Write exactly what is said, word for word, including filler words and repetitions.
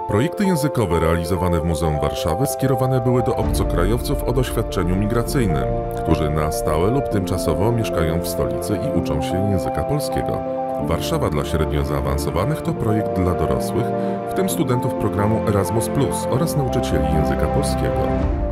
Projekty językowe realizowane w Muzeum Warszawy skierowane były do obcokrajowców o doświadczeniu migracyjnym, którzy na stałe lub tymczasowo mieszkają w stolicy i uczą się języka polskiego. Warszawa dla średnio zaawansowanych to projekt dla dorosłych, w tym studentów programu Erasmus plus oraz nauczycieli języka polskiego.